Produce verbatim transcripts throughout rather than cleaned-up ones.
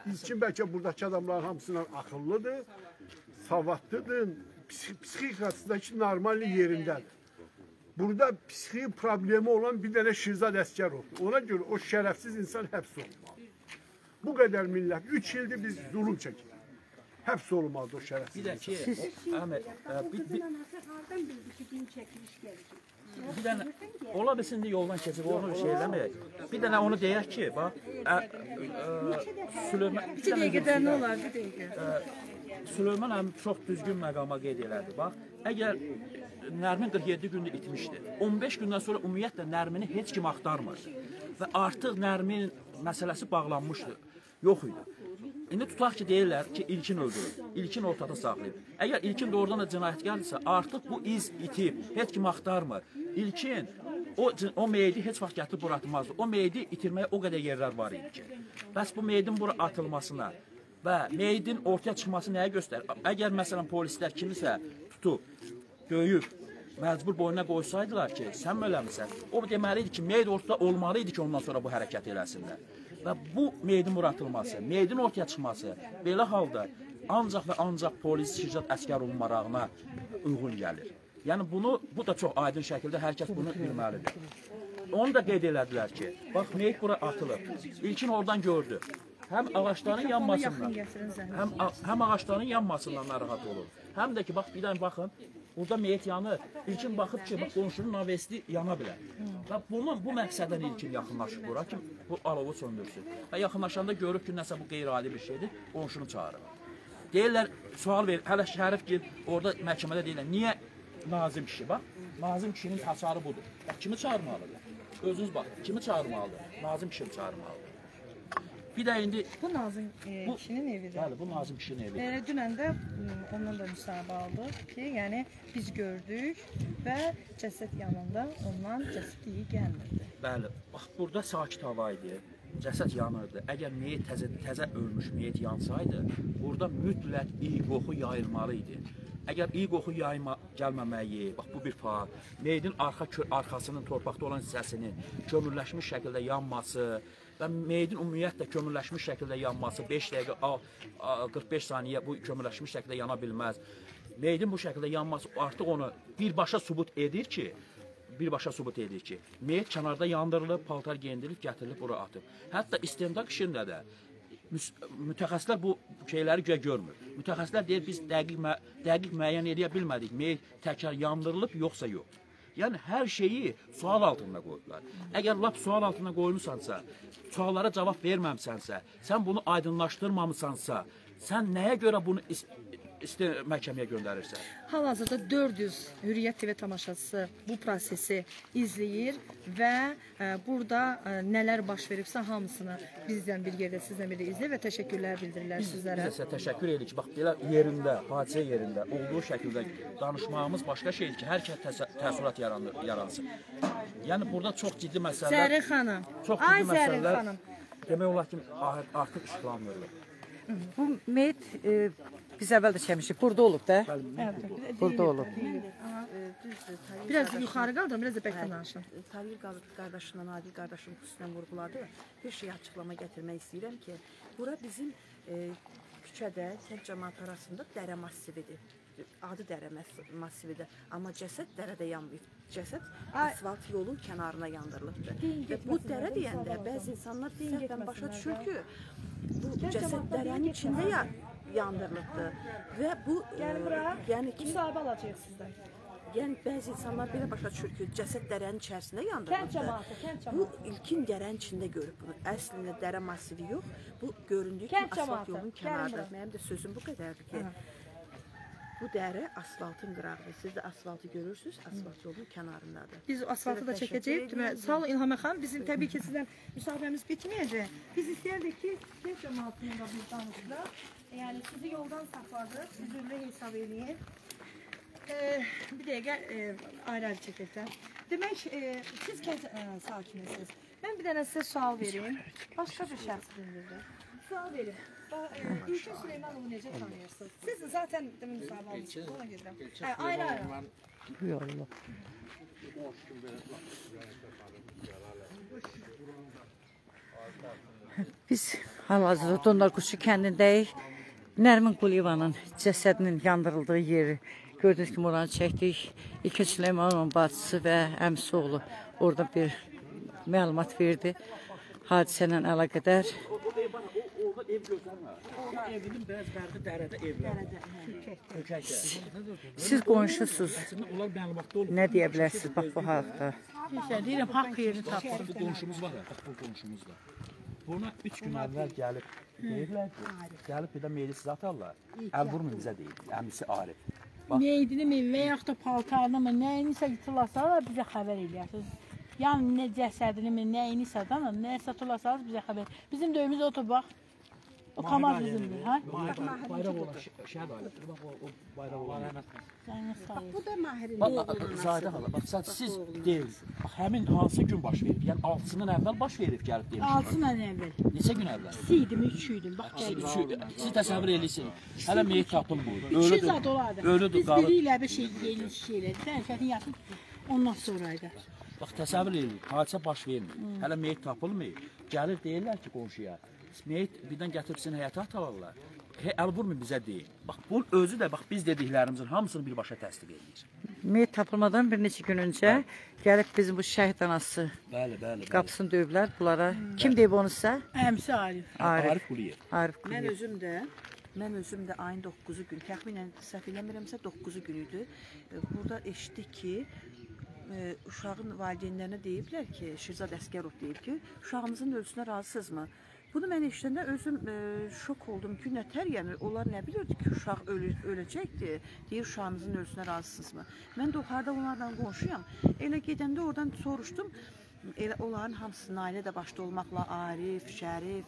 İlkin bəlkə buradakı adamların hamısından akıllıdır, savadlıdır, psixikasındaki normal yerindədir. Burada psixi problemi olan bir dənə Şirzad Əsgərov. Ona görə o şərəfsiz insan həbs olmalı. Bu qədər millət, üç ildir biz zulüm çəkirik. Həbs olmalıdır o şərəfsiz insan. Bir də ki, Əhməd, bir dənə, ola bilsin də yoldan keçib, onu şey eləməyək. Bir dənə onu deyək ki, bax, Süleyman... İki dəqiqədən nə olar, bir dəqiqə? Süleyman həm çox düzgün məqama qeyd elədi. Bax, əgər Nərmin qırx yeddi gündə itmişdi, on beş gündən sonra ümumiyyətlə Nərmini heç kim axtarmır və artıq Nərmin məsələsi bağlanmışdı, yox idi. İndi tutaq ki, deyirlər ki, İlkin öldürür, İlkin ortada saxlayıb. Əgər İlkin doğrudan da cinayətkardirsə, artıq bu iz itib, heç kim axtarmır. İlkin o, o meyidi heç vaxt gətirib bura atmazdı. O meyidi itirməyə o qədər yerlər var idi ki. Bəs bu meyidin bura atılmasına və meyidin ortaya çıxması nəyə göstərir? Əgər məsələn polislər kimisə tutub, döyüb, məcbur boynuna qoysaydılar ki, sən mi eləmirsən? O deməli idi ki, meyd ortada olmalı idi ki, ondan sonra bu hərəkət eləsinlər. Və bu meydin bura atılması, meydin ortaya çıxması belə halda ancaq və ancaq polis Şirzad Əsgərovun marağına uyğun gəlir. Yəni bunu, bu da çox aydın şəkildə hər kəs bunu bilməlidir. Onu da qeyd elədilər ki, bax, meyd bura atılıb. İlkin oradan gördü. Həm ağaçların yanmasından, həm, həm ağaçların yanmasından narahat olur. Həm də ki, bax, bir dənə baxın, burada meyit yanır. İlkin baxıb ki, bax, qonşunun navesti yana bilər. Və bunun, bu məqsədən İlkin yaxınlaşıb bura ki, bu alovu söndürsün. Və yaxınlaşanda görüb ki, nəsə bu qeyri-adi bir şeydir, qonşunu çağırır. Deyirlər, sual verir, hələ Şərif ki, orada məhkəmədə deyirlər, niyə Nazim kişi, bax, Nazim kişinin hasarı budur. Bax, kimi çağırmalıdır? Özünüz bax, kimi çağırmalıdır? Nazim kişini çağırmalıdır. Bir də indi... Bu Nazim e, bu, kişinin evidir. Bəli, bu Nazim kişinin evidir. E, dünən də ondan da müsahibə aldıq ki, yəni biz gördük və cəsəd yanında ondan cəsəd iyi gəlmirdi. Bəli, bax, burada sakit hava idi, cəsəd yanırdı. Əgər meyit təzə, təzə ölmüş meyit yansaydı, burada mütləq iyi qoxu yayılmalı idi. Əgər iyi qoxu yayma, gəlməməyi, bax bu bir faal, meydin arxa, arxasının torpaqda olan hissəsinin kömürləşmiş şəkildə yanması və meydin ümumiyyətlə kömürləşmiş şəkildə yanması, beş dəqiqə, qırx beş saniyə bu kömürləşmiş şəkildə yana bilməz. Meydin bu şəkildə yanması artıq onu birbaşa sübut edir ki, birbaşa sübut edir ki, meyd kənarda yandırılıb, paltar geyindirilib, gətirilib, bura atıb. Hətta istintaq işində də mütəxəssislər bu şeyləri göyə görmür. Mütəxəssislər deyir, biz dəqiq, mə dəqiq müəyyən edə bilmədik, meyd təkrar yandırılıb, yoxsa yox. Yəni, hər şeyi sual altında qoydular. Əgər lap sual altında qoyulmuşsansa, suallara cavab verməmsənsə, sən bunu aydınlaşdırmamısansa, sən nəyə görə bunu məhkəməyə göndərirsən? Hal-hazırda dörd yüz Hürriyyət T V tamaşaçısı bu prosesi izləyir və e, burada e, nələr baş veribsə hamısını bizdən bir yerdə, sizdən bir yerdə izləyir və təşəkkürlər bildirirlər biz, sizlərə. Biz isə təşəkkür edirik ki, bax, belə yerində, hadisə yerində olduğu şəkildə danışmağımız başqa şeydir ki, hər kəs təəssürat yaransın. Yəni, burada çox ciddi məsələlər... Zərrin xanım, çox ay ciddi Zərrin məsələlər, xanım. Demək olar ki, artıq işlanmırlar. Bu meyit e, biz əvvəl də çəkmişik, burada olub da. Burada olub. Biraz yuxarı qaldır, biraz da bəkdən danışın. Talib qardaşından, Adil qardaşım xüsusilə vurğuladı. Bir şey açıqlama gətirmək istəyirəm ki, bura bizim e, küçədə, kənd cəmaat arasında dərə massividir. Adı dərə massividir. Amma cəsəd dərədə yanmayıb. Cəsəd asfalt yolun kənarına yandırılıbdır. Bu dərə deyəndə bəzi insanlar səhvən başa düşür ki, bu cəsəd dərənin içində ya yandırılıbdır. Və bu, yəni ki... Müsahibə alacaq sizdən. Yəni, bəzi insanlar belə başa düşür ki, cəsəd dərənin içərisində yandırılıbdır. Kənd cəmaatı, kənd cəmaatı. Bu, ilkin dərənin içində görüb bunu. Əslində dərə massivi yox, bu göründüyü ki, asfalt yolun kənarıdır. Mənim də sözüm bu qədərdir ki, bu dərə asfaltın qırağıdır. Siz də asfaltı görürsünüz, asfalt yolun kənarındadır. Biz asfaltı da çəkəcəyik. Sağ olun İlhamə xanım, bizim təbii ki, sizdən müsahibəmiz bitməyəcək. Biz istəyərdik ki, kənd cəmaatında biz danışdıq. Yəni, sizi yoldan saxladıq, üzürlü hesab edin. Ee, bir dəqiqə e, ayrı-ayrı çəkəkdən. Demək, e, siz kənd e, sakinisiniz. Mən bir dənə sizə sual vereyim. Başqa bir şəxs dindirdim. Sual verin. İlkin Süleymanovu necə tanıyırsınız? Siz zaten demin müsahibə almışsınız, ona gedirəm. Ayrı-ayrı. Yolla. Biz Hal-hazırda Donlarquşu kəndindəyik. Nərmin Quliyevanın cəsədinin yandırıldığı yeri gördüyünüz kimi oranı çəkdik. İlkin Süleymanovun bacısı və əmisi oğlu orada bir məlumat verdi. Hadisələ əlaqədar. Evinin bəzi dərədə evlər. Siz qonşusuz. Onlar məlumatda olur. Nə deyə bilərsiniz bax bu haqda? Deyirəm, haqq yerini tapdım. Bu qonşumuz var ya, bax bu qonşumuz var. Buna üç gün əvvəl gəlib deyirlər ki, gəlib bir də meyli siz atarlar. Əl vurmayın bizə deyil, əmisi Arif. Meydini mi və yaxud da paltarını mı, nəyinisə itilasalar bizə xəbər eləyərsiniz. Yəni nə cəsədini mi, nəyinisə da, nəsə itilasalar bizə xəbər. Bizim döyümüz otur bax. O kamaz bizimdir, hə? Bayraq olan şəhid ailədir. Bax o bayraq olan. Bu da Mahirin Bax Zahidə xala, bax siz deyil. Bax həmin hansı gün baş verib? Yəni altısından əvvəl baş verib gəlib deyil. Altısından əvvəl. Neçə gün əvvəl? İki idim, üç idim, bax gəldim. Siz təsəvvür eləyin. Hələ meyit tapılmır. İki zat olardı. Ölüdür, Biz biri ilə bir şey yeni şeylər, sərfətin yaxın ondan sonraydı. Bax təsəvvür eləyin. Hadisə baş vermir. Hələ meyit tapılmır. Gəlir deyirlər ki qonşuya. Meyit birdən gətirib sizin həyata atarlar. He, əl vurmayın bizə deyil. Bax bu özü də bax biz dediklərimizin hamısını birbaşa təsdiq edir. Meyit tapılmadan bir neçə gün öncə gəlib bizim bu şəhid anası Bəli, bəli. qapısını döyüblər bunlara. Kim deyib onu sizə? Əmsi Arif. Arif. Arif Quliyev. Arif Mən Quliyev. özüm də mən özüm də ayın doqquzu gün, təxminən səhv eləmirəmsə doqquzu gün idi. Burada eşitdik ki, e, uşağın valideynlərinə deyiblər ki, Şirzad Əsgərov deyib ki, uşağımızın ölüsünə razısınızmı? Bunu mən eşidəndə özüm e, şok oldum ki, nətər, yəni onlar nə bilirdi ki, uşaq ölü, öləcəkdir, deyir uşağınızın ölüsünə razısınızmı? Mən də oxarda onlardan qonşuyam. Elə gedəndə oradan soruşdum, elə onların hamısı ailə də başda olmaqla Arif, Şərif,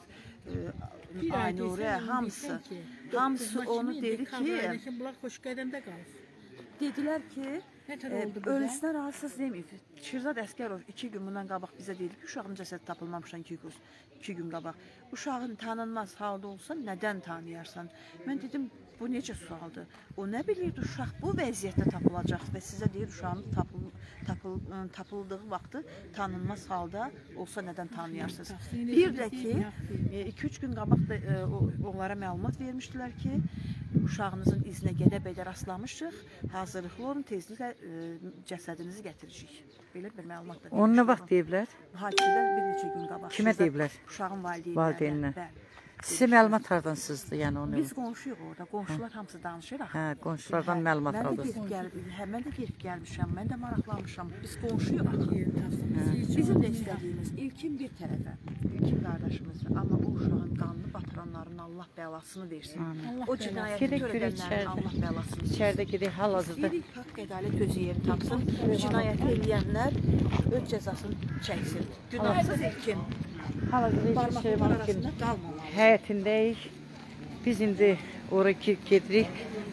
e, Aynurə, hamısı, hamısı onu dedi ki, Bunlar xoş qədəmdə qalır. dedilər ki, Nətər e, oldu bu? ölüsünə razısız deməyib. Şirzad Əsgərov iki gün bundan qabaq bizə dedi ki, uşağın cəsədi tapılmamışdan iki, iki gün qabaq. Uşağın tanınmaz halda olsa nədən tanıyarsan? Mən dedim, bu necə sualdır? O nə bilirdi uşaq bu vəziyyətdə tapılacaq və sizə deyir uşağın tapıl, tapıl, tapıldığı vaxtı tanınmaz halda olsa nədən tanıyarsınız? Bir də ki, iki üç gün qabaq da e, onlara məlumat vermişdilər ki, uşağınızın izinə Gədəbəydə rastlamışıq, hazırlıqlı olun, tezliklə e, cəsədinizi gətirəcəyik. Belə bir məlumat da. Onu nə vaxt deyiblər? Hadisədən bir neçə gün qabaq. Kimə deyiblər? Uşağın valideynlərinə. Valideyninə. Bəli. Sizə məlumat hardan sızdı, yəni onu? Biz qonşuyuq orada, qonşular hamısı danışır axı. Hə, qonşulardan məlumat Mən də aldınız. gedib gəldim, hə, mən də gedib gəlmişəm, mən də maraqlanmışam. Biz qonşuyuq axı. Bizim də istədiyimiz ilkin bir tərəfə, ilkin qardaşımızdır. Amma o uşağın qanını batıranların Allah bəlasını versin. O cinayəti Gedək görək törədənlərin içəridə. Allah bəlasını versin. İçəridə gedək hal-hazırda. İstəyirik haqq ədalət öz yerini tapsın. Cinayəti eləyənlər öz cəzasını çəksin. Günahsız ilkin. Hal-hazırda İlkin Barmaqlar Süleymanov arasında qalmamalı. həyətindəyik. Biz indi ora gedirik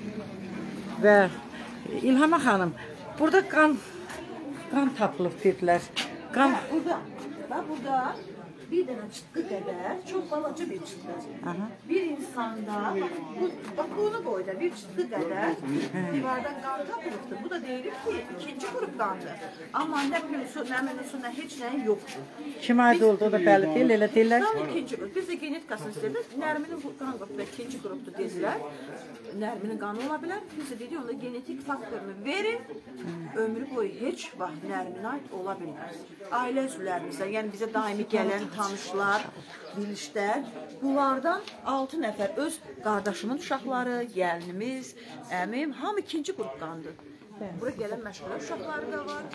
və İlhama xanım, burada qan qan tapılıb dedilər. Qan Burada, bax burada bir dənə çıqqı qədər, çox balaca bir çıqqı. Bir insanda, bax, bu, bax bunu boyda bir çıqqı qədər divardan qan tapılıbdır. Bu da deyilir ki, ikinci qrup qandır. Amma nə pülüsü, nə menüsü, nə heç nəyi yoxdur. kimə aid olduğu da bəlli deyil, elə deyirlər. Qan ikinci qrup. Biz də genetikasını istədik. Nərminin bu qan qrupu da ikinci qrupdur dedilər. Nərminin qanı ola bilər. Biz də dedik, onda genetik faktorunu verin. Ömrü boyu heç vaxt Nərminə aid ola bilməz. Ailə üzvlərimizə, yəni bizə daimi gələn tanışlar, bilişlər, bunlardan altı nəfər öz qardaşımın uşaqları, gəlinimiz, əmim, hamı ikinci qrup qandır. Bura gələn məşğulə uşaqları da var.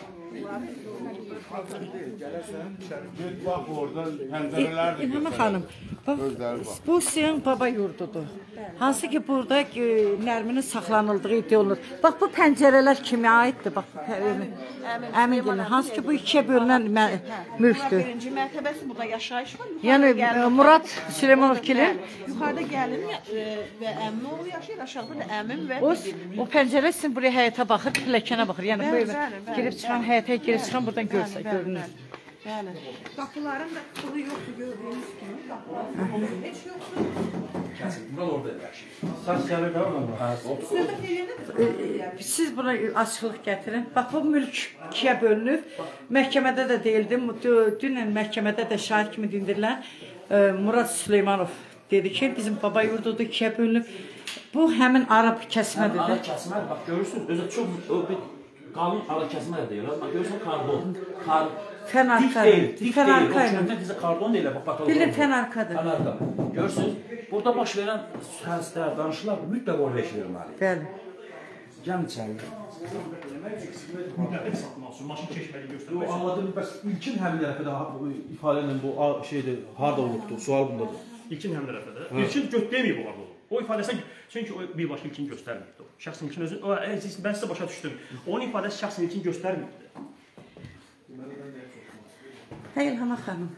Bax orada pəncərələr İlhama xanım, bax, bu sizin baba yurdudur. Hansı ki burada e, Nərminin saxlanıldığı iddia olunur. Bax bu pəncərələr kimə aiddir? Bax bu pə- əmin gəlin. Hansı ki bu ikiyə bölünən mə- mülkdür. Birinci mərtəbəsi burada yaşayış var. Yəni Yuxarıda gəlin- e, Murad Süleymanov kilin Yuxarıda gəlin e, və əmim oğlu yaşayır, aşağıda da əmim və o, o pəncərə sizin buraya həyətə baxır, pilləkənə baxır. Yəni Bəli, böyle bəli, bəli, girib çıxan həyətə girib çıxan buradan görsə, Bəli, görünür. bəli, bəli. Qapıların da pulu yoxdur gördüyünüz kimi. Qapıların heç yoxdur. Bunlar orada yaşayır. Saç gəlir də ona. Söhbət eləyəndə Siz buna açıqlıq gətirin. Bax bu mülk ikiyə bölünüb. Məhkəmədə də deyildi. Dünən məhkəmədə də şahid kimi dindirilən e, Murad Süleymanov dedi ki, bizim baba yurdudur, ikiyə bölünüb. Bu həmin arab kəsmədir Ara də. kəsmə, bax görürsünüz, özü çox o bir qalın ara kəsmə də deyirlər. Bax görürsən karbon, kar Fənarka, fənarka ilə. Bizə karbon deyirlər, bax patoloq. Bilir fənarkadır. Fənarka. Görürsünüz, burada baş verən həslər, danışıqlar mütləq orada eşidilməli. Bəli. Gəlin içəri. Müddətli satmaq üçün maşın keçməyi göstərmək üçün. Anladım, bəs ilkin həmin tərəfədə bu ifadə ilə bu şeydir, harda olubdu? Sual bundadır. İlkin həmin tərəfədə. İlkin göt deməyib orada olub. O ifadəsi çünki o birbaşa ilkin göstərməyibdi. Şəxsin ilkin özü, o, mən sizə başa düşdüm. Onun ifadəsi şəxsin ilkin göstərməyibdi. Hayır Hana xanım.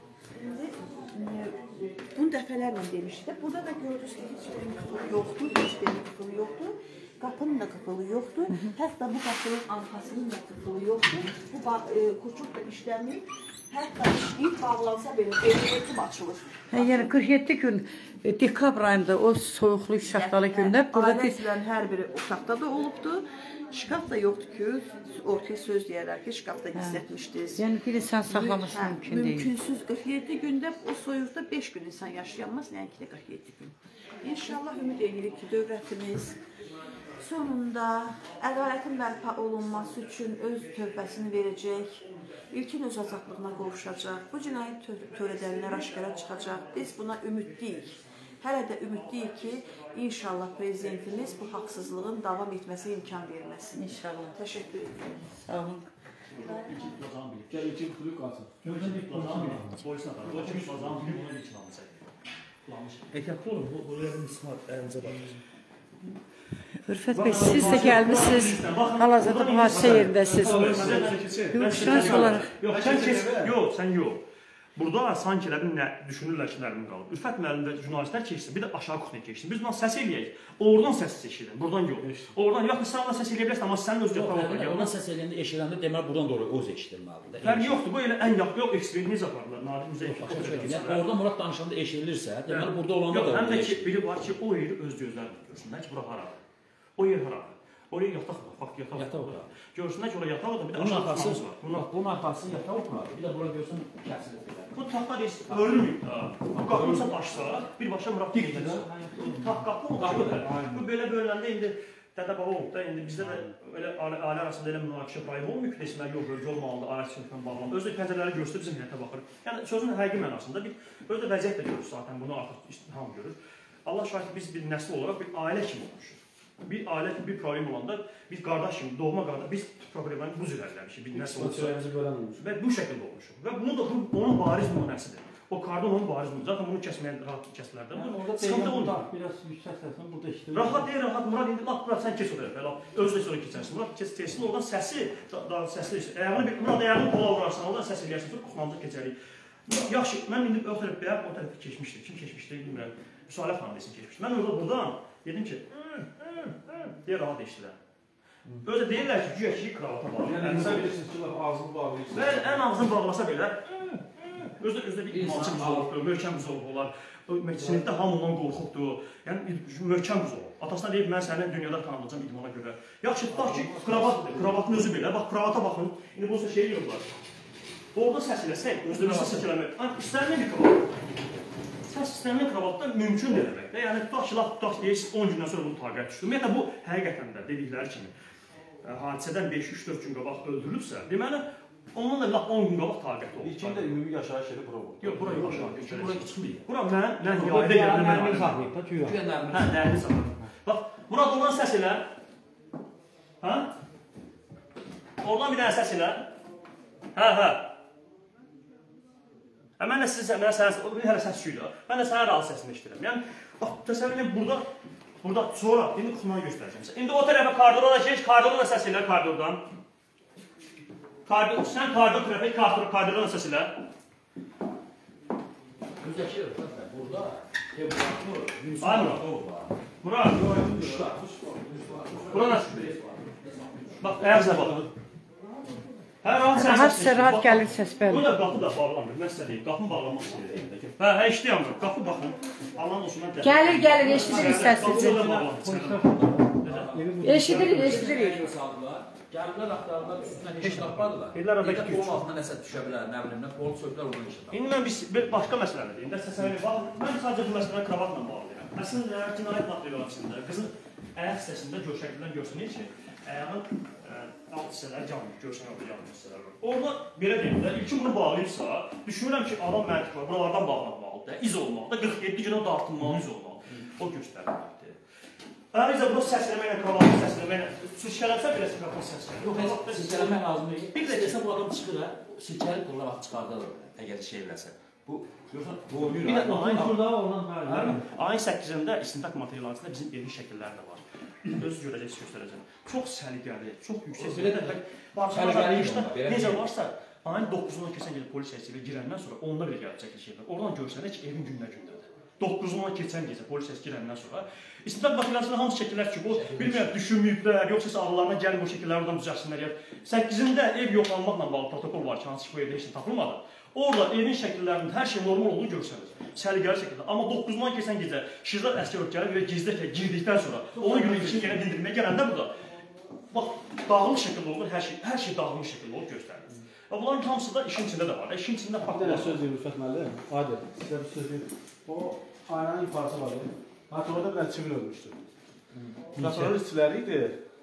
Bunu dəfələrlə demişdi. Burada da gördünüz ki, heç bir qıfıl yoxdur, heç bir qıfıl yoxdur. Qapının da qıfılı yoxdur. Hətta bu qapının arxasının da qıfılı yoxdur. Bu e, kurçuk da işlənməyib. Hətta işləyib bağlansa belə evliyyətim açılır. Hə, yəni qırx yeddi gün dekabr ayında o soyuqlu şaxtalı gündə burada ailə üzvlərinin hər biri uşaqda da olubdu. Şkaf da yoxdur ki, ortaya söz deyərlər ki, şkafda gizlətmişdiniz. Yəni bir insan saxlaması hə, mümkün deyil. Mümkünsüz qırx yeddi gündə o soyuqda beş gün insan yaşayanmaz, nəinki də qırx yeddi gün. İnşallah ümid edirik ki, dövlətimiz sonunda ədalətin bərpa olunması üçün öz tövbəsini verəcək, ilkin öz azadlığına qovuşacaq, bu cinayət törədənlər aşkara çıxacaq. Biz buna ümidliyik. Hələ də ümidliyik ki, inşallah prezidentimiz bu haqsızlığın davam etməsi imkan verməsin. İnşallah. Təşəkkür ederim. Sağ olun. Gəl ilkin qulub qalsın. Görürsən, ilk bazan bilir. Polisin adamı. O ilk bazan bilir, ona ilkin almışaq. Ehtiyatlı olun, bu buraya bir mismar əlinizə baxın. Ürfət bəy, siz də gəlmişsiniz, hal-hazırda bu hadisə yerindəsiniz. Hüquqşünas olaraq. Yox, sən keç, yox, sən yox. Burada sanki elə bir nə düşünürlər ki, nərimin qalıb. Ürfət müəllim və jurnalistlər keçsin, bir də aşağı kuxnaya keçsin. Biz bundan səs eləyək. Oradan səs eşidin, buradan yox. Oradan yox, sən oradan səs eləyə bilərsən, amma sənin öz yataq orada. Oradan səs eləyəndə eşidəndə deməli buradan doğru öz eşidilməlidir. Fərqi yoxdur, bu elə ən yaxın, yox, eksperimiz aparırlar, Nadir Müzey. Yəni orada Murad danışanda eşidilirsə, deməli burada olanda da. Həm də ki, biri var ki, o yeri öz gözlərlə görsünlər ki, bura haradır. O yer haradır. Oraya yataq var, bax yataq var. Görsünlər ki, oraya yataq var da bir də aşağı kuxnamız var. Bunun arxası yataq oturmadı, bir də bura görsən kəsilir. Bu taxta deyil, örülməyib da. Bu qapımıza başsa, birbaşa Murad deyilsə. Tax qapı oldu. Bu belə bölüləndə indi dədə baba olub da, indi bizdə də elə ailə arasında elə münaqişə payı olmuyor ki, desinlər, yox, bölgə olmalıdır, ailə sınıfından bağlanır. Özü də pəncərələri göstərib bizim həyətə baxır. Yəni sözün həqiqi mənasında bir, özü də vəziyyət də görür zaten, bunu artıq hamı görür. Allah şahid biz bir nəsl olaraq bir ailə kimi olmuşuz. Bir ailə kimi bir problem olanda biz qardaş kimi, doğma qardaş, biz problemləri buz irəliləmişik, bir nəsl olmuşuz. Və bu şəkildə olmuşuq. Və bunu da bu, onun bariz nümunəsidir. O kardon onun bariz nümunəsidir. Zaten bunu kəsməyən rahat kəslərdən. Sıxıntı oldu. Biraz yüksəklərsən, burada işləyir. Rahat deyil, rahat. Murad indi, laf, Murad sən keç o tərəfə, laf. Özü də sonra keçərsin. Murad keç, keçsin, oradan səsi, daha səsli, əyağını bir, Murad əyağını qola vurarsan, oradan səs eləyərsin, sonra kuxnamıza keçərik. Yaxşı, mən indi o tərəfə, o tərəfə keçmişdim. Kim keçmişdi, bilmirəm. Müsalət xanım desin keçmişdi. Mən orada buradan dedim ki, deyə rahat eşdirəm. Özə deyirlər ki, güya ki, kravata bağlı. Yəni, sən bilirsiniz ki, ağzını bağlayırsın. Və ən ağzını bağlasa belə, özdə özdə bir imançı buzolubdur, möhkəm buzolub olar. Sinifdə hamı ondan qorxubdur. Yəni, möhkəm buzolub. Atasına deyib, mən sənin dünyada tanınacam idmana görə. Yaxşı, tutaq ki, kravatın özü belə, bax, kravata baxın. İndi bu şey yoxlar. Orada səs eləsək, özdə səs eləmək. İstənilən bir kravat. Səs istənilən kravatda mümkün eləmək. Yəni, tutaq ki, laf tutaq deyirsiniz, on gündən sonra bunu taqət düşdü. Ümumiyyətlə, bu həqiqətən də dedikləri kimi hadisədən beş üç dörd gün qabaq öldürülübsə, deməli, ondan da laf on gün qabaq taqət olub. İlkin də ümumi yaşayış yeri bura oldu. Yox, bura yox, aşağı keçir. Bura çıxmıyor. Bura mən, mən yayda gəldim, mən nərmin saxlayıb da, güya. Güya nərmin. Hə, nərmin saxlayıb. Bax, Murad, oradan səs elə. Hə? Oradan bir dənə səs elə. Hə, hə. Hə, mən də sizə, mənə sənə, bir hələ səs şuydu. Mən də sənə razı səsini eşdirəm. Yəni, bax, təsəvvür edin, burada, burada sonra, indi kuxmanı göstərəcəm. İndi o tərəfə kardora da keç, kardora da səs elə, kardordan. Kardor, sən kardor tərəfə, kardordan da səs elə. Özdəki burada, Ebulatlı, Ay, Murad. Murad. Bura nə? Bax, əyərzə baxın. Hə, rahat səs Rahat sizə rahat gəlir səs, bəli. Burada qapı da bağlanmır, mən sizə deyim, qapını bağlanmaq istəyir. Hə, hə, işləyəmdir, qapı baxın, Allahın olsun, mən dəqiq. Gəlir, gəlir, eşidirik səsinizi. Qapı da bağlanır. Eşidirik, eşidirik. Gəliblər axtarırlar, üstündən heç tapmadılar. Dedilər arada Elə iki polun altına nəsə düşə bilər, nə bilim, nə pol sökdülər oradan işə. İndi mən bir, bir başqa məsələni deyim. Dəstə səbəbi bax, mən sadəcə bu məsələni kravatla bağlayıram. Əslində cinayət materialında qızın ayaq hissəsində göstərilən görsənir ki, ayağın ə, alt hissələri canlı, görsənir canlı hissələri var. Orada belə deyim də, ilkin bunu bağlayıbsa, düşünürəm ki, adam məntiq var, buralardan bağlanmalıdır, iz olmalıdır, qırx yeddi günə dartılmalı iz olmalı. O göstərilməlidir. Ayrıca bunu səsləməklə, kravatı səsləməklə, sürüşkələmsə belə kravatı səsləməklə. Yox, heç silkələmək lazım deyil. Bir də desə bu adam çıxır, silkəli qıllar vaxt çıxardılır, əgər şey eləsə. Bu, görürsən, bu oynayır. Bir də ayın burada olan hə, ayın səkkizində istintaq materialında bizim evin şəkilləri də var. Özünüz görəcəksiniz, göstərəcəm. Çox səliqəli, çox yüksək. Belə də səliqəli işdə necə varsa, ayın doqquzundan keçən gecə polis həbsçiliyə girəndən sonra onda belə gəlib çəkiliş edirlər. Oradan görsənir ki, evin gündə gündədir. doqquzundan keçən gecə polis həbs girəndən sonra istintaq materialında hamısı şəkillər ki, bu bilmirəm düşünməyiblər, yoxsa ağıllarına gəlmir o şəkilləri oradan düzəlsinlər ya. səkkizində ev yoxlanmaqla bağlı protokol var ki, hansı ki, bu evdə heç nə tapılmadı. Orada evin şəkillərində hər şey normal olduğunu görsənir. Səliqəli şəkildə. Amma doqquzundan keçən gecə Şirzad əsgər gəlib və gizlətə girdikdən sonra ona görə işin yenə dindirməyə gələndə burada bax, dağılmış şəkildə olur, hər şey, hər şey dağılmış şəkildə olur göstərilir. Və bunların hamısı da işin içində də var. İşin içində fakt var. Söz deyim Rüfət müəllim. Hadi, sizə bir söz deyim. O aynanın ifarəsi var. Hatta orada bir dənə çivil ölmüşdü. Rəstorun işçiləri idi.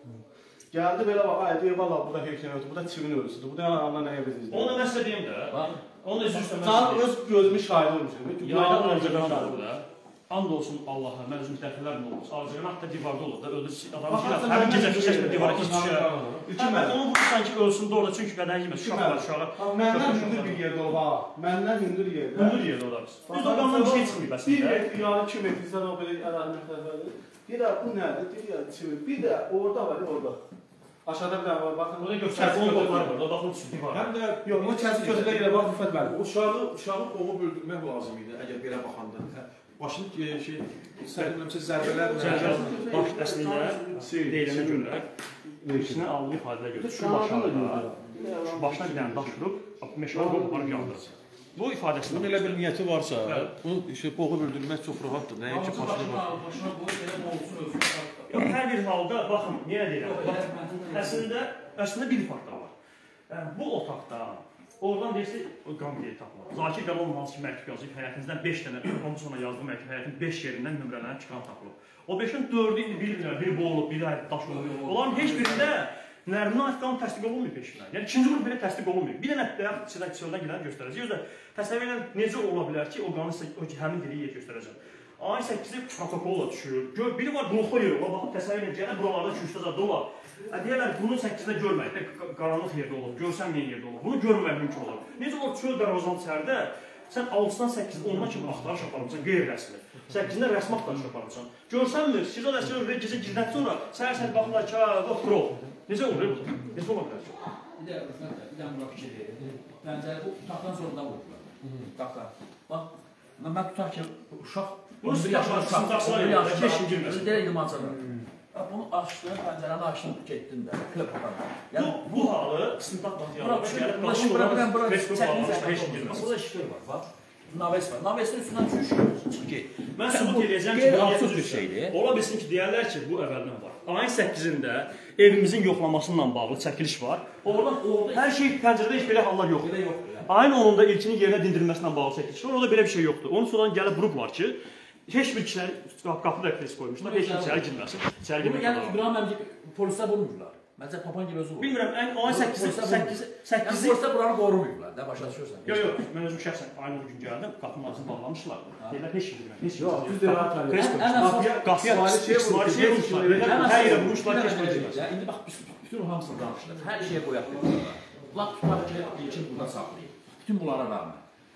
Gəldi belə bax, ay deyir, valla burada heykən ötü, burada çivil ölüsüdür. Bu da anla nəyə biz izləyir. Onu mən sizə deyim də. Onu üzr istəməz. Sən öz gözümü şahid olmuşsun. Yaydan öncədən oldu da. And olsun Allaha, mən özüm dəfələrlə olmuş. Arzuqanaq da divarda olur da, öldü adamı ki, həmin gecə fikirləşmə divara heç düşər. Onu vurursan ki, ölsün də orada, çünki qədər yeməz, uşaq var, uşaqlar. Məndən hündür bir yerdə ol, ha. Məndən hündür yerdə. Hündür yerdə olar biz. Biz de ondan bir şey çıxmıyıb əslində. Bir metr, yani iki metrdən o belə ərazi. Bir də bu nədir? Bir də çivil. Bir də orada var, orada. Aşağıda bir dənə var, baxın. Orada göstərsin, onun qolları var, o baxın üstü divar. Həm də, yox, o kəsi gözələ yerə bax, Rüfət müəllim. Uşağı, uşağı qolu böldürmək lazım idi, əgər belə baxanda. Başını şey, səhvləmsə zərbələr... Baş əslində deyilənə görə, ikisinin aldığı ifadələ görə, şu başarıda, başına bir dənə daş vurub, meşələ qoparıb yandırır. Bu ifadəsində... Bunun elə bir niyyəti varsa, bu boğu böldürmək çox rahatdır, nəyə ki başına var. Başına qoyub, elə olsun, ölsün. Yox, hər bir halda, baxın, niyə deyirəm? Əslində, əslində bir fakt da var. Bu otaqda, oradan deyirsə, o qan deyil tapılır. Zakir Qəlolun hansı ki, məktub yazıb, həyətinizdən beş dənə, ondan sonra yazdığı məktub, həyətin beş yerindən nömrələnib çıxan tapılıb. O beşin dördü bilmirlər, biri boğulub, biri daş olub. Onların heç birində Nərminə ait qanun təsdiq olunmuyor peşindən. Yəni, ikinci qrup belə təsdiq olunmuyor. Bir dənə sizə çöldən gələn göstərəcək. Özdə təsəvvür edin, necə ola bilər ki, o qanun sizə həmin dili yer göstərəcək. ayın səkkizi protokolla düşür. Gör, biri var blokda yeri, o baxıb təsəvvür edin, gələn buralarda düşüşdə zad olar. Deyərlər, bunu səkkizdə görmək, qaranlıq yerdə olur, görsəm neyin yerdə olur. Bunu görmək mümkün olur. Necə olur, çöl darvazanın içərdə, sən altıdan səkkiz, ondan kimi axtarış aparırsan, qeyri-rəsmi. səkkizindən rəsmi axtarış aparırsan. Görsənmir, siz o dəstə və gecə girdikdən sonra səhər-səhər baxırlar ki, ha, qrov. Necə olur? Necə ola bilər ki? Bir də, bir də bura fikir verir. Bəncəli, bu tutaqdan sonra da vururlar. Tutaqdan. Bax, mən tutaq ki, uşaq, bunu yaşında uşaq, on bir yaşında keşin girməsin. Deyək imansana. Bunu açdın, pəncərəni açdın, getdin də, klip atandan. Bu halı istintaq materialına gəlib, bura, bura, bura, Facebook bağlamışda keşin girməsin. Burada şifir var, bax. Naves var. Navesin üstündən düşür, çıx get. Mən sübut edəcəm ki, bu absurd bir şeydir. Ola bilsin ki, deyərlər ki, bu əvvəldən var. Ayın səkkizində evimizin yoxlamasıyla bağlı çəkiliş var. Oradan hər şey pəncərədə heç belə hallar yoxdur. Belə yoxdur. Ayın onunda ilkinin yerinə dindirilməsindən bağlı çəkiliş var. Orada belə bir şey yoxdur. Onun sonra gəlib qrup var ki, heç bir kişilər qapı da kres qoymuşlar, heç kim içəri girməsin. İçəri girmək. Yəni İbrahim əmdi polislər vurmurlar. Məncə Papangil özü vurur. Bilmirəm, ayın səkkizi, səkkizi, səkkizi... Polislər buranı qorumuyublar, da başa düşürsən. Yox, yox, mən özüm şəxsən ayın o gün gəldim, qapının ağzını bağlamışlar. Deyirlər, heç kim bilməm, heç kim. Yox, düz deyirlər, atmayın. Kres qoymuşlar. Qapıya İsmail şey vurmuşlar. Hər yerə vurmuşlar, heç kim bilməz. İndi bax, bütün hamısını danışırlar. Hər şeyə qoyaq deyirlər. Laq tutar ki, ilkin burada saxlayıb. Bütün bunlara rağmen.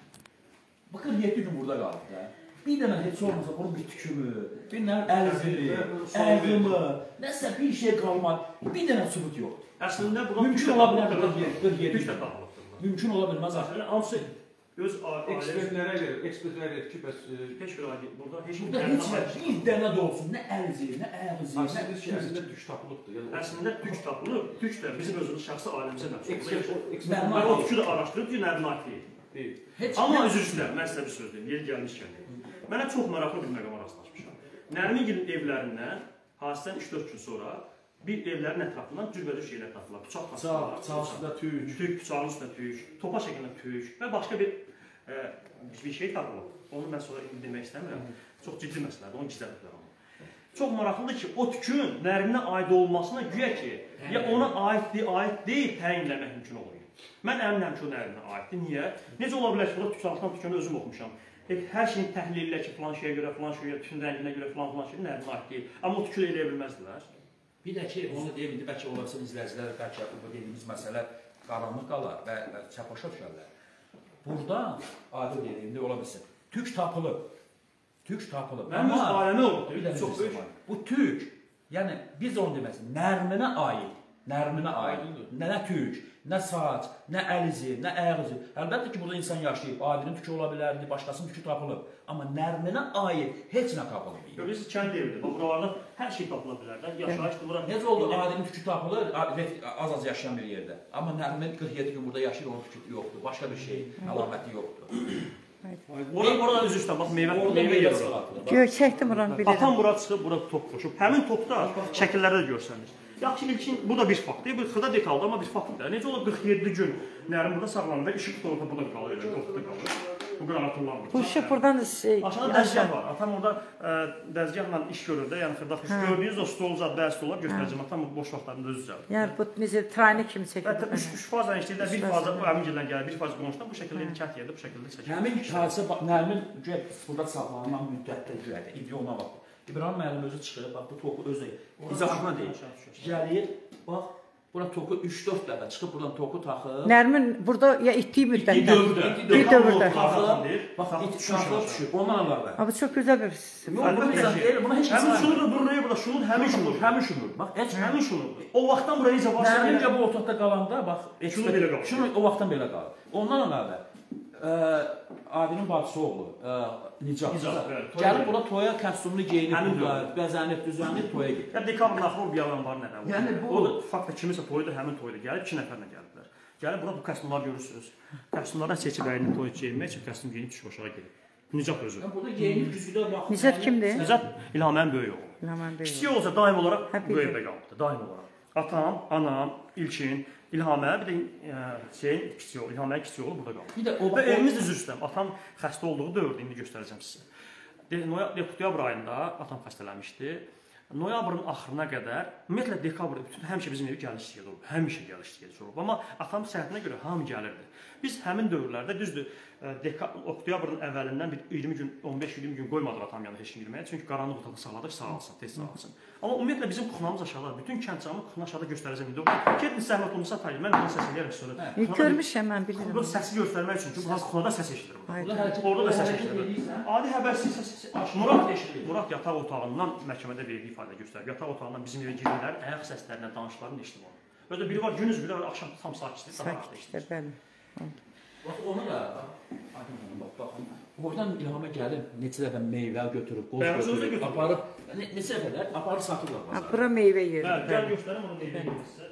Bakın yeddi gün burada qaldı da. Bir dənə heç olmasa bunun bir tükümü, bir dənə əlzili, əqımı, nəsə bir şey qalmadı. Bir dənə sübut yoxdur. Əslində buna mümkün ola bilər qırx yeddi də dağılıbdır. Mümkün ola bilməz axı. Hansı öz ekspertlərə verir, ekspertlərə verir ki, bəs heç bir ailə burada heç bir dənə də olsun, nə əlzili, nə əqzi, nə əslində tük tapılıbdır. Əslində tük tapılıb, tük də bizim özümüz şəxsi ailəmizə məxsusdur. Mən o tükü də araşdırıb ki, nədən ait deyil. Amma üzr istəyirəm, mən sizə bir söz deyim, yeri gəlmişkən deyim. Mənə çox maraqlı bir məqama rastlaşmışam. Nərmingilin evlərindən hadisədən üç dörd gün sonra bir evlərin ətrafından cürbəcür şeylər tapılar. Bıçaq Bıçaq, bıçaq üstündə tük. Tük, bıçağın üstündə tük, topa şəklində tük və başqa bir e, bir şey tapılır. Onu mən sonra demək istəmirəm. Çox ciddi məsələdir, onu gizlədiblər onu. Çox maraqlıdır ki, o tükün Nərminə aid olmasına güya ki, ya ona aiddir, aid deyil, təyinləmək mümkün olur. Mən əminəm ki, o Nərminə aiddir. Niyə? Necə ola bilər ki, burada tüksaltıdan tükünü özüm oxumuşam. E, hər şeyin təhlillə ki, filan şeyə görə, filan şeyə, tükün rənginə görə, filan filan şey Nərminə aid deyil. Amma o tükü eləyə bilməzdilər. Bir də ki, onu deyim, indi bəlkə olarsa izləyicilər, bəlkə bu dediyimiz məsələ qaranlıq qalar və çapaşa düşərlər. Burada, adi dediyimdə ola bilsin, tük tapılıb. Tük tapılıb. Mənim öz aləmə oldu. Çox böyük. Bu tük, yəni biz onu deməsin, Nərminə aid, Nərminə aid, nə tük, nə saç, nə əl izi, nə ayaq izi. Əlbəttə ki, burada insan yaşayıb, adinin tükü ola bilərdi, başqasının tükü tapılıb. Amma Nərminə aid heç nə tapılıb. Görürsünüz, kənd evidir. Buralarda hər şey tapıla bilər də. Yaşayışdır bura. Necə oldu? Adinin tükü tapılır, az-az yaşayan bir yerdə. Amma Nərmin qırx yeddi gün burada yaşayır, onun tükü yoxdur. Başqa bir şey, əlaməti yoxdur. Orada oradan üzr istəyirəm. Bax, meyvə meyvə yeri. Gör, çəkdim buranı bilirəm. Atam bura çıxıb, bura top qoşub. Həmin topda şəkillərdə də görsənir. Yaxşı, ilkin, bu da bir faktdır. Bu xırda detaldır, amma bir faktdır. Necə olur qırx yeddi gün Nərin burada sağlanır və işıq torba burada qalır, ortada qalır. Bu qədər atıllanmır. Bu işi buradan aşağıda dəzgah var. Atam orada dəzgahla iş görür də, yəni xırda iş gördüyünüz o stol zad, bəzi stollar göstərəcəm. Atam boş vaxtlarında öz düzəldir. Yəni bu necə trayni kimi çəkilir? Hətta üç fazla işləyirlər, bir fazla bu əmgildən gəlir, bir fazla qonşudan bu şəkildə kənd yerdə bu şəkildə çəkilir. Həmin hadisə Nərmin güya burada saxlanılan müddətdə güya indi ona bax. İbrahim müəllim özü çıxır, bax bu toku özü izahına deyir. Gəlir, bax bura toku üç dörd dəfə çıxıb buradan toku taxır. Nərmin burada ya etdiyi müddətdə. İti dövrdə. İti dövrdə. Bax iti taxır düşür. Ondan əlavə. Amma çox gözəl bir buna heç həmin şunur da buraya burada şunur, həmin şunur, həmin şunur. Bax heç həmin şunur. O vaxtdan buraya necə başladı? Nərmincə bu otaqda qalanda bax, şunu belə qalır. Şunu o vaxtdan belə qalır. Ondan əlavə Adinin bacısı oğlu Nicat. Gəlib bura toya kostyumlu geyinib, bəzənib, düzənib toya gedir. Ya dekabrın axırı bir yalan var nədən? Yəni bu o fakt kimisə toyda həmin toyda gəlib iki nəfərlə gəliblər. Gəlib bura bu kostyumları görürsüz. Kostyumlardan seçib əyini toy geyinmək üçün kostyum geyinib düşüb aşağı gedir. Nicat özü. Burada geyinib güzgüdə bax. Nicat kimdir? Nicat İlhamənin böyük oğlu. İlhamənin böyük. Kiçik olsa daim olaraq bu evdə qalıbdı, daim olaraq. Atam, anam, İlkin, İlhamə, bir də şeyin kiçik oğlu, İlhamənin kiçik oğlu burada qaldı. Bir də o və evimiz üzr istəyirəm. Atam xəstə olduğu dövrdə indi göstərəcəm sizə. Dekabr ayında atam xəstələnmişdi. Noyabrın axırına qədər, ümumiyyətlə dekabrda bütün həmişə bizim evi gəliş istəyirdi olub. Həmişə gəliş istəyirdi olub. Amma atam səhhətinə görə hamı gəlirdi. Biz həmin dövrlərdə düzdür, oktyabrın əvvəlindən bir iyirmi gün, on beş iyirmi gün qoymadıq atam yanına heç kim girməyə. Çünki qaranlıq otaqda saxladıq, sağalsın, tez sağalsın. Amma ümumiyyətlə bizim kuxnamız aşağıda, bütün kənd camı kuxna aşağıda göstərəcəm indi. Gedin zəhmət olmasa tayır. Mən bunu səs eləyərəm sonra. Görmüşəm mən bilirəm. Bu səsi göstərmək üçün ki, bu kuxnada səs eşidir. Orada da səs eşidir. Adi həbərsiz səs Murad eşidir. Murad yataq otağından məhkəmədə verdiyi ifadə göstərir. Yataq otağından bizim evə girənlər ayaq səslərinə, danışıqlarını eşidir. Özdə biri var gündüz, biri var axşam tam sakitdir, daha rahat eşidir. Bəli. Bax onu da bax baxın. Oradan İlhamə gəlib neçə dəfə meyvə götürüb, qoz götürüb, aparıb neçə dəfələr aparıb satırlar. Ha, bura meyvə yeri. Bəli, gəl göstərim onu meyvə yeri sizə.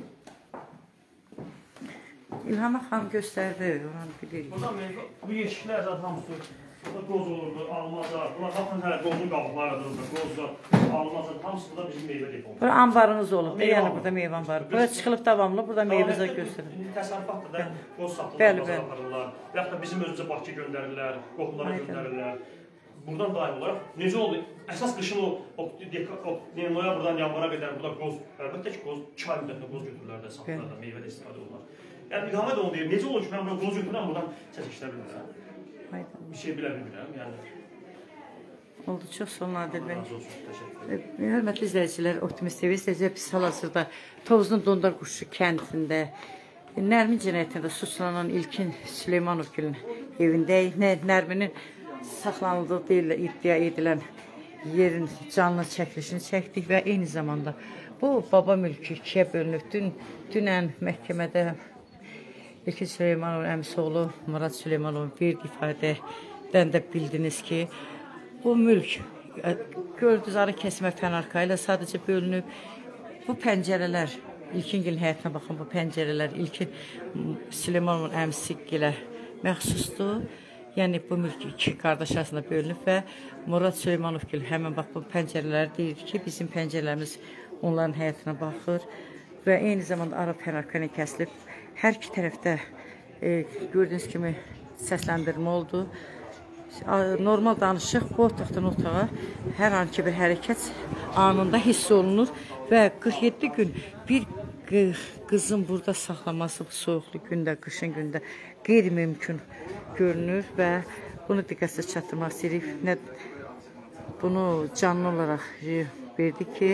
İlhamə xanım göstərdi, oranı bilirik. Burada meyvə, bu yeşiklər zaten hamısı burada qoz olurdu, almazlar. Buna baxın hələ qozun qabıqları dururdu, qozlar, almazlar. Hamısı burada bizim meyvə depomudur. Burada ambarınız olub, yəni burada meyvən var. Burada çıxılıb davamlı, burada meyvəzə göstərir. Təsərrüfatdır da, qoz satılır, bazara aparırlar. Yaxud da bizim özümüzə Bakı göndərirlər, qohumlara göndərirlər. Buradan daim olaraq necə oldu? Əsas qışın o noyabrdan yanvara qədər burada qoz, əlbəttə ki, qoz iki ay müddətində qoz götürürlər də, satırlar da, meyvə də istifadə olurlar. Yəni İlhamə də onu deyir, necə olur ki, mən burada qoz götürürəm, buradan səs işlə bilmirəm. Bir şey bilə bilmirəm, yəni. Oldu, çox sağ olun Adil bəy. Hörmətli izləyicilər, Optimist T V izləyicilər, biz hal-hazırda Tovuzun Dondar Quşu kəndində Nərmin cinayətində suçlanan İlkin Süleymanovgilin evindəyik. Nərminin saxlanıldığı iddia edilən yerin canlı çəkilişini çəkdik və eyni zamanda bu baba mülkü ikiyə bölünüb. Dün, dünən məhkəmədə İlkin Süleymanovun əmisi oğlu Murad Süleymanovun bir ifadədən də bildiniz ki, bu mülk gördünüz arı kəsmə fənarka ilə sadəcə bölünüb. Bu pəncərələr, İlkingilin həyatına baxın, bu pəncərələr İlkin Süleymanovun əmisi ilə məxsusdur. Yəni bu mülk iki qardaş arasında bölünüb və Murad Süleymanovgil həmin bax bu pəncərələri deyir ki, bizim pəncərələrimiz onların həyatına baxır və eyni zamanda ara pərakəni kəsilib. Hər iki tərəfdə e, gördüyünüz kimi səsləndirmə oldu. Normal danışıq bu otaqdan otağa hər an ki bir hərəkət anında hiss olunur və qırx yeddi gün bir qızın burada saxlaması bu soyuqlu gündə, qışın gündə qeyri-mümkün görünür və bunu diqqətə çatdırmaq istəyirik. Nə bunu canlı olaraq verdi ki,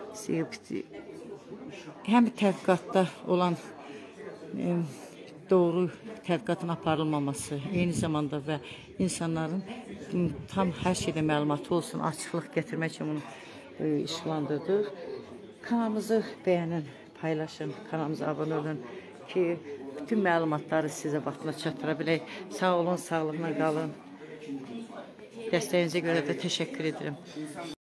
həm tədqiqatda olan e, doğru tədqiqatın aparılmaması, eyni zamanda və insanların tam hər şeydə məlumatı olsun, açıqlıq gətirmək üçün bunu e, işlandırdıq. Kanalımızı bəyənin, paylaşın, kanalımıza abunə olun ki, bütün məlumatları sizə vaxtında çatdıra bilək. Sağ olun, sağlıqla qalın. Dəstəyinizə görə də təşəkkür edirəm.